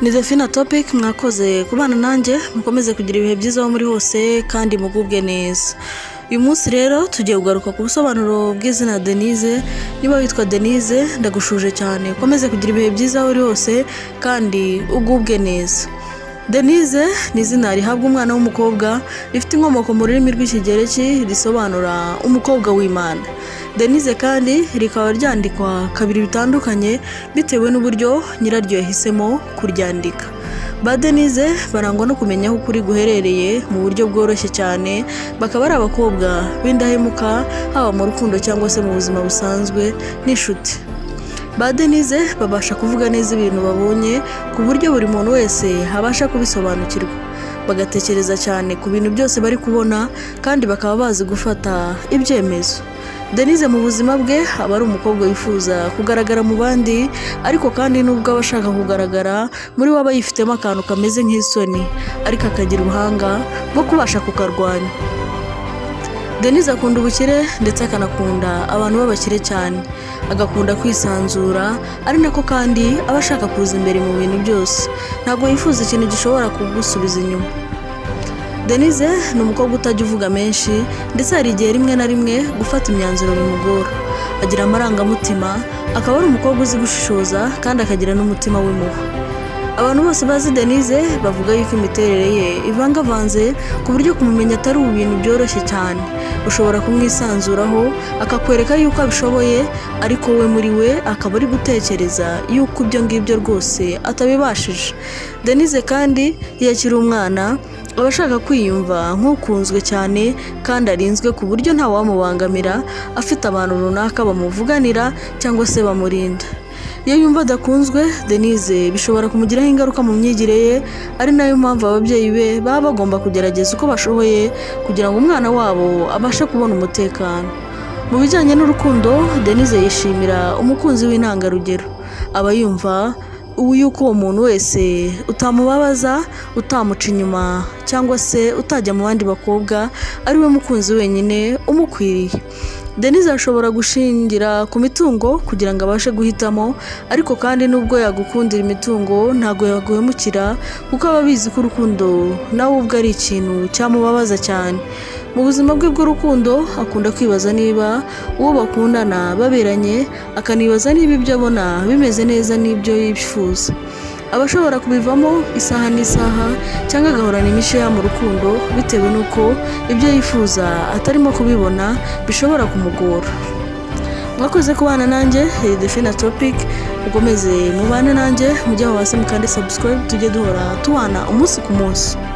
Ni The Fina Topic, mwakoze kubana nanjye, mukomeze kugira ibihe byiza aho muri hose kandi mugubwe neza. Uyu munsi rero tugiye kugaruka ku busobanuro bw'izina Denise. Niba witwa Denise ndagushuje cyane, ukomeze kugira ibihe byiza aho uri hose kandi ugubwe neza. Denise ni izina rihabwa umwana w'umukobwa, rifite inkomoko mu rurimi rw'ikigereki risobanura umukobwa w'Imana. Denise kandi rikaba ryandikwa kabiri bitandukanye bitewe n'uburyo nyiraryo yahisemo kuryandika. Ba Denise barangwa no kumenya aho ukuri guherereye mu buryo bworoshye cyane, bakaba ari abakobwa b'indahemuka haba mu rukundo cyangwa se mu buzima busanzwe n'inshuti. Ba Denise babasha kuvuga neza ibintu babonye ku buryo buri muntu wese habasha kubisobanukirwa, bagatekereza cyane ku bintu byose bari kubona kandi bakaba bazi gufata ibyemezo. Denise mu buzima bwe aba ari umukobwa wifuza kugaragara mu bandi, ariko kandi nubwo aba ashaka kugaragara, muri we aba yifitemo akantu kameze nk'isoni, ariko akagira ubuhanga bwo kubasha kukarwanya. Denise akunda ubukire ndetse akanakunda abantu b'abakire cyane, agakunda kwisanzura, ari nako kandi aba ashaka kuza imbere mu bintu byose, ntabwo yifuza ikintu gishobora kugusubiza inyuma. Denise ni umukobwa utajya uvuga menshi, ndetse hari igihe rimwe na rimwe gufata imyanzuro bimugora. Agira amarangamutima, akaba ari umukobwa uzi gushishoza kandi akagira n'umutima w'impuhwe. Abantu bose bazi Denise bavuga yuko imiterere ye ivangavanze ku buryo kumumenya atari ibintu byoroshye cyane. Ushobora kumwisanzuraho akakwereka yuko abishoboye, ariko we muri we akaba ari gutekereza yuko ibyo ngibyo rwose atabibashije. Denise kandi iyo akiri umwana aba ashaka kwiyumva nk'ukunzwe cyane kandi arinzwe ku buryo nta wamubangamira, afite abantu runaka bamuvuganira cyangwa se bamurinda. Iyo yumva adakunzwe, Denise bishobora kumugiraho ingaruka mu myigire ye, ari nayo mpamvu ababyeyi be baba bagomba kugerageza uko bashoboye kugira ngo umwana wabo abashe kubona umutekano. Mu bijyanye n'urukundo, Denise yishimira umukunzi w'intangarugero. Aba yumva yuko uwo muntu wese utamubabaza, utamuca inyuma cyangwa se utajya mu bandi bakobwa, ari we mukunzi wenyine umukwiriye. Denise ashobora gushingira ku mitungo kugira ngo abashe guhitamo, ariko kandi nubwo yagukundira imitungo ntabwo yaguhemukira, kuko aba abizi ko urukundo nawe ubwo ari ikintu cyamubabaza cyane. Mu buzima bwe bw'urukundo akunda kwibaza niba uwo bakundana baberanye, akanibaza niba ibyo abona bimeze neza n'ibyo yifuza. Aba ashobora kubivamo isaha n'isaha cyangwa agahorana imishiya mu rukundo bitewe n'uko ibyo yifuza atarimo kubibona bishobora kumugora. Mwakoze kubana nanjye, The Fina Topic, mukomeze mubane nanjye, mujye hasi mukande subscribe, tujye duhora tubana umunsi ku munsi.